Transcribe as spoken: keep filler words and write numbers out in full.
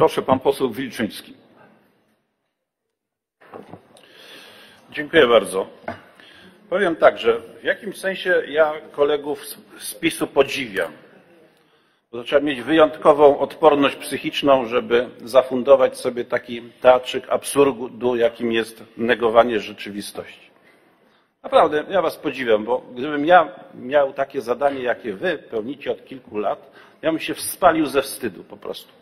Proszę, pan poseł Wilczyński. Dziękuję bardzo. Powiem tak, że w jakimś sensie ja kolegów z PiS-u podziwiam. Bo trzeba mieć wyjątkową odporność psychiczną, żeby zafundować sobie taki teatrzyk absurdu, jakim jest negowanie rzeczywistości. Naprawdę, ja was podziwiam, bo gdybym ja miał takie zadanie, jakie wy pełnicie od kilku lat, ja bym się spalił ze wstydu po prostu.